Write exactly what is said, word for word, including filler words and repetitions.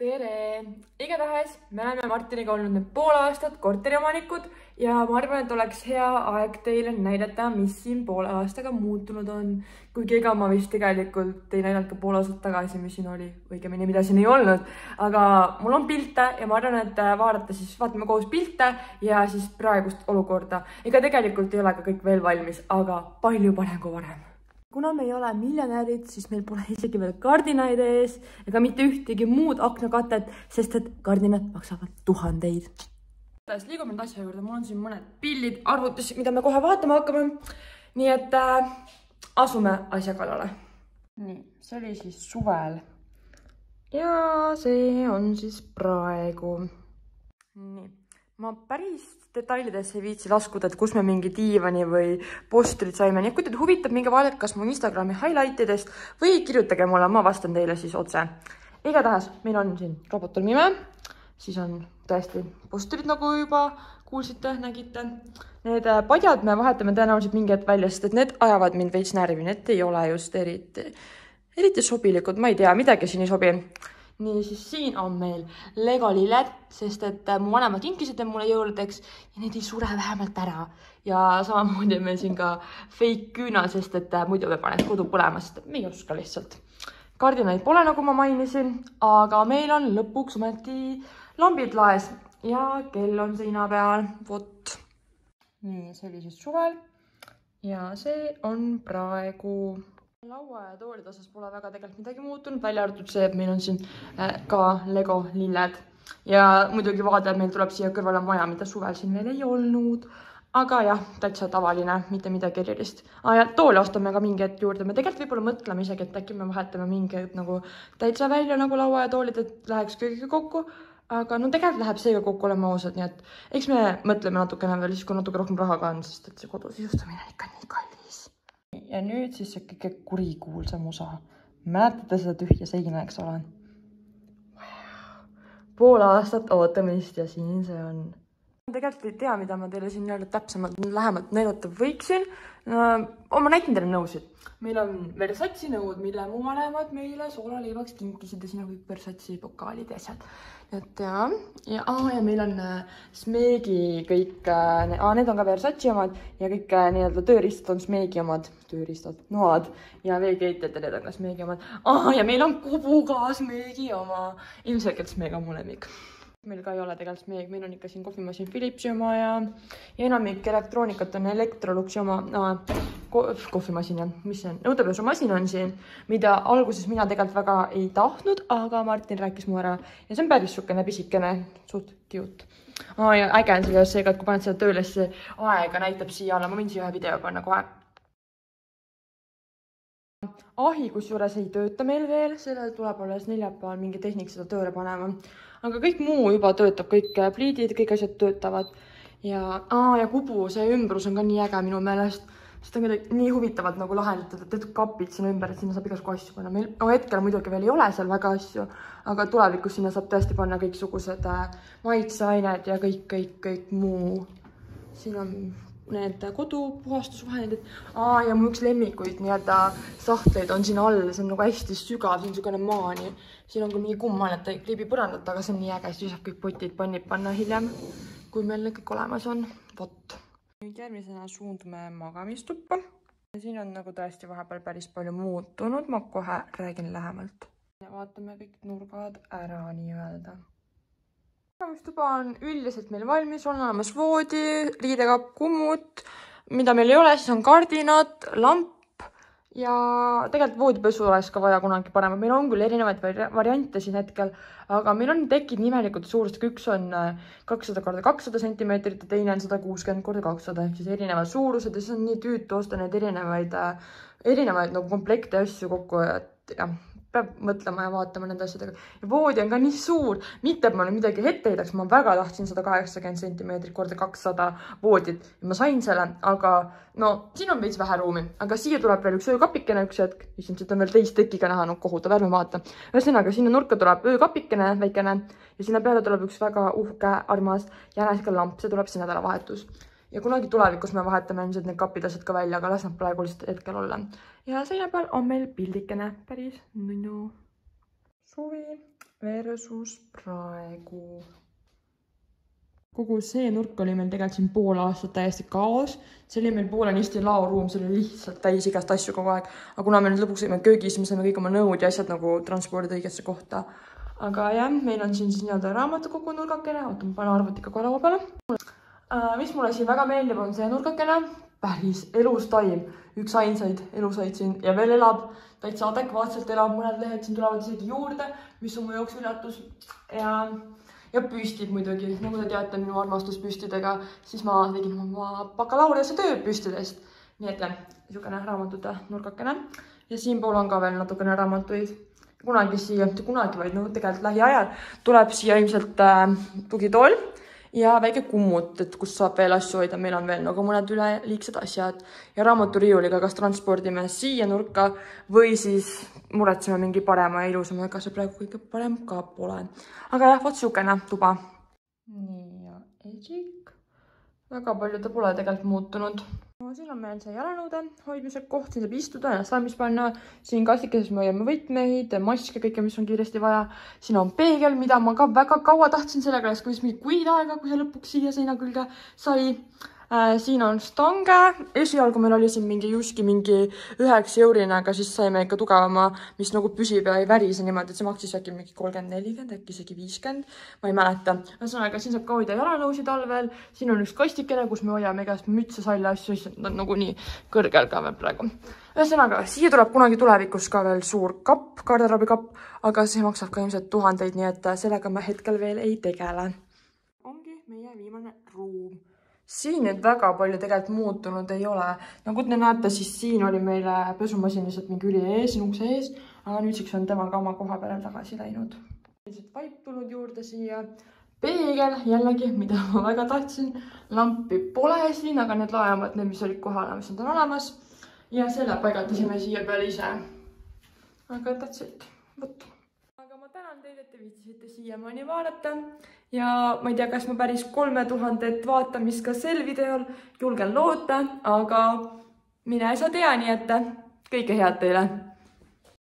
tere! Igatahes me oleme Martiniga olnud nüüd pool aastat korteriomanikud ja ma arvan, et oleks hea aeg teile näidata, mis siin poole aastaga muutunud on. Kuigi ega ma vist tegelikult ei näidanud ka pool aastat tagasi, mis siin oli, õigemini mida siin ei olnud. Aga mul on pilte ja ma arvan, et vaadata siis, vaatame koos pilte ja siis praegust olukorda. Ega tegelikult ei ole ka kõik veel valmis, aga palju parem kui varem. Kuna me ei ole miljonärid, siis meil pole isegi veel kardinaid ees ega mitte ühtegi muud aknakatet, sest et kardinad maksavad tuhandeid. Liigume nüüd asja juurde, mul on siin mõned pildid arvutis, mida me kohe vaatama hakkame. Nii et äh, asume asja kallale. Nii, see oli siis suvel. Ja see on siis praegu. Nii, ma päris detailidesse ei viitsi laskuda, et kus me mingi diivani või postrid saime. Nii et kui teid huvitab, minge vaadake kas mu Instagrami highlightidest või kirjutage mulle, ma vastan teile siis otse. Igatahes, meil on siin robotormime, siis on tõesti postrid, nagu juba kuulsite, nägite. Need padjad me vahetame tõenäoliselt mingi hetk välja, sest et need ajavad mind veits närvi, need ei ole just eriti, eriti sobilikud, ma ei tea, midagi siin ei sobi. Nii, siis siin on meil Lego lilled, sest et mu vanemad kinkisid mulle jõuludeks ja need ei sure vähemalt ära. Ja samamoodi on meil siin ka fake küüna, sest et muidu me paneks kodu põlema, sest me ei oska lihtsalt. Kardinaid pole, nagu ma mainisin, aga meil on lõpuks ometi lambid laes ja kell on seina peal. Vot. Nii, see oli siis suvel ja see on praegu... Laua ja toolide osas pole väga tegelikult midagi muutunud, välja arvatud see, et meil on siin ka Lego lilled. Ja muidugi vaade, et meil tuleb siia kõrvale maja, mida suvel siin veel ei olnud. Aga jah, täitsa tavaline, mitte midagi erilist. Ah, ja toole ostame ka mingi hetk juurde. Me tegelikult võib-olla mõtleme isegi, et äkki me vahetame mingi hetk nagu täitsa välja nagu laua ja toolid, et läheks kõigiga kokku. Aga no tegelikult läheb seega kokku, oleme ausad, nii et eks me mõtleme natukene veel, siis kui natuke rohkem raha ka on, sest et see kodu sisustamine on ikka nii kallis. Ja nüüd siis see kõige kurikuulsam osa. Mäletate seda tühja seina, eks ole? Pool aastat ootamist ja siin see on. Ma tegelikult ei tea, mida ma teile siin jälle täpsemalt lähemalt näidata võiksin. No, ma näitan teile nõusid. Meil on Versace nõud, mille mu vanemad meile soolaleivaks kinkisid ja siin on kõik Versace pokaalid ja asjad. Et ja, ja, ah, ja meil on Smeegi kõik, ah, need on ka Versace omad ja kõik nii-öelda tööriistad on Smeegi omad, tööriistad, noad ja veekeitjad ja need on ka Smeegi omad. Ah, ja meil on Kubu ka Smeegi oma, ilmselgelt Smeeg on mu lemmik. Meil ka ei ole tegelikult Smeeg, meil on ikka siin kohvimasin Philipsi oma ja, ja enamik elektroonikat on Electroluxi oma no, kohvimasin ja mis see on? Nõudepesumasin on siin, mida alguses mina tegelikult väga ei tahtnud, aga Martin rääkis mu ära ja see on päris sukene pisikene, suht cute. Ah, ja äge on see, seega, et kui paned seda tööle, siis aega näitab siia alla, ma võin siia ühe video panna kohe. Ahi, kus juures ei tööta meil veel, sellel tuleb alles neljapäeval mingi tehnik seda tööle panema. Aga kõik muu juba töötab, kõik pliidid, kõik asjad töötavad. Ja, aa, ja Kubu, see ümbrus on ka nii äge minu meelest. Sest on nii huvitavalt nagu lahendatud, et tehtud kapid sinna ümber, et sinna saab igasku asju panna. Meil no, hetkel muidugi veel ei ole seal väga asju, aga tulevikus sinna saab tõesti panna kõiksugused maitseained ja kõik, kõik, kõik muu. Siin on need kodupuhastusvahendid. Aa, ja mu üks lemmikuid nii-öelda sahtleid on siin all, see on nagu hästi sügav, see on niisugune maani. Siin on küll mingi kummal, et ta ei kliibi põrandat, aga see on nii äge, siis saab kõik potid pannid panna hiljem, kui meil need kõik olemas on. Vot. Nüüd järgmisena suundume magamistuppa. Ja siin on nagu tõesti vahepeal päris palju muutunud, ma kohe räägin lähemalt. Ja vaatame kõik nurgad ära nii-öelda. Magamistuba on üldiselt meil valmis, on olemas voodi, riidekapp, kummut, mida meil ei ole, siis on kardinad, lamp ja tegelikult voodipesu oleks ka vaja kunagi parema. Meil on küll erinevaid variante siin hetkel, aga meil on tekid nimelikult suurustega. Üks on kakssada korda kakssada sentimeetrit ja teine on sada kuuskümmend korda kakssada, ehk siis erinevad suurused ja siis on nii tüütu osta need erinevaid, erinevaid nagu komplekte asju kokku, et jah. Peab mõtlema ja vaatama nende asjadega. Ja voodi on ka nii suur, mitte et ma nüüd midagi ette heidaks, ma väga tahtsin sada kaheksakümmend sentimeetrit korda kakssada voodit ja ma sain selle, aga no siin on veits vähe ruumi, aga siia tuleb veel üks öökapikene üks hetk, mis on siit on veel teist tekiga näha, no kohutav, ärme vaata. Ühesõnaga, sinna nurka tuleb öökapikene väikene ja sinna peale tuleb üks väga uhke, armas jänesega lamp, see tuleb see nädalavahetus. Ja kunagi tulevikus me vahetame ilmselt need kapid asjad ka välja, aga las nad praegu lihtsalt hetkel olla. Ja seina peal on meil pildikene päris nunnu. Suvi versus praegu. Kogu see nurk oli meil tegelikult siin pool aastat täiesti kaos. See oli meil poolenisti laoruum, see oli lihtsalt täis igast asju kogu aeg. Aga kuna me nüüd lõpuks olime köögis, me saime kõik oma nõud ja asjad nagu transpordida õigesse kohta. Aga jah, meil on siin siis nii-öelda raamatukogu nurgakene. Oota, ma panen arvuti ka laua peale. Uh, mis mulle siin väga meeldib on see nurgakene. Päris elus taim. Üks ainsaid elusaid siin ja veel elab. Täitsa adekvaatselt elab. Mõned lehed siin tulevad isegi juurde, mis on mu jooks üllatus. Ja, ja püstid muidugi. Nagu te teate minu armastus püstidega, siis ma tegin oma bakalaureuse töö püstidest. Nii et niisugune raamatute nurgakene. Ja siinpool on ka veel natukene raamatuid. Kunagi siia, mitte kunagi, vaid no, tegelikult lähiajal tuleb siia ilmselt äh, tugitool ja väike kummut, et kus saab veel asju hoida. Meil on veel nagu mõned üleliigsed asjad ja raamaturiiuliga kas transpordime siia nurka või siis muretseme mingi parema ja ilusama, ega see praegu kõige parem ka pole. Aga jah, võt siukene tuba. Nii ja edžik. Väga palju ta pole tegelikult muutunud. No, siin on meil see jalanõude hoidmise koht, siin saab istuda, ennast valmis panna. Siin kastikeses me hoiame võtmeid, maske, kõike, mis on kiiresti vaja. Siin on peegel, mida ma ka väga kaua tahtsin sellega, kui mingi kuid aega, kui see lõpuks siia seina külge sai. Äh, siin on stange. Esialgu meil oli siin mingi juski mingi üheks eurine, aga siis saime ikka tugevama, mis nagu püsib ja ei värise niimoodi, et see maksis äkki mingi kolmkümmend nelikümmend, äkki isegi viiskümmend. Ma ei mäleta. Ühesõnaga, siin saab ka hoida jalanõusid talvel. Siin on üks kastikene, kus me hoiame igast mütse, salja asju, siis on nagu nii kõrgel ka veel praegu. Ühesõnaga, siia tuleb kunagi tulevikus ka veel suur kapp, garderoobikapp, aga see maksab ka ilmselt tuhandeid, nii et sellega me hetkel veel ei tegele. Ongi meie viimane ruum. Siin nüüd väga palju tegelikult muutunud ei ole. Nagu te näete, siis siin oli meile pesumasin lihtsalt mingi üli ees, ukse ees, aga nüüdseks on tema ka oma koha peale tagasi läinud. Lihtsalt vaip tulnud juurde siia. Peegel jällegi, mida ma väga tahtsin. Lampi pole siin, aga need laemad, need, mis olid kohal, mis on olemas. Ja selle paigatasime siia peale ise. Aga that's it. Võt. Aga ma tänan teid, et te viitsisite siiamaani vaadata. Ja ma ei tea, kas ma päris kolme tuhandet vaatamist ka sel videol julgen loota, aga mine sa tea, nii et kõike head teile!